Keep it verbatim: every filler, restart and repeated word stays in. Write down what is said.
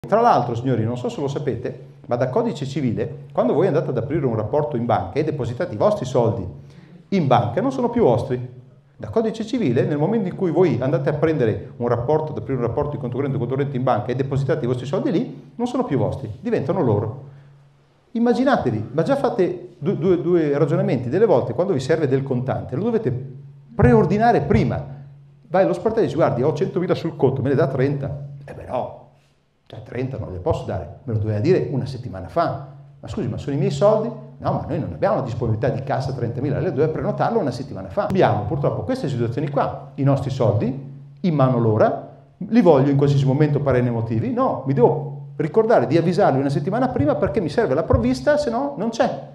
Tra l'altro, signori, non so se lo sapete, ma da codice civile, quando voi andate ad aprire un rapporto in banca e depositate i vostri soldi in banca, non sono più vostri. Da codice civile, nel momento in cui voi andate a prendere un rapporto, ad aprire un rapporto di conto corrente o conto corrente in banca e depositate i vostri soldi lì, non sono più vostri, diventano loro. Immaginatevi, ma già fate due, due, due ragionamenti, delle volte quando vi serve del contante, lo dovete preordinare prima. Vai allo sportello e dici, guardi, ho centomila sul conto, me ne dà trenta? Eh beh no, cioè trenta non le posso dare, me lo doveva dire una settimana fa. Ma scusi, ma sono i miei soldi? No, ma noi non abbiamo la disponibilità di cassa trentamila, lei doveva prenotarlo una settimana fa. Abbiamo purtroppo queste situazioni qua, i nostri soldi in mano l'ora, li voglio in qualsiasi momento per N motivi? No, mi devo ricordare di avvisarli una settimana prima perché mi serve la provvista, se no non c'è.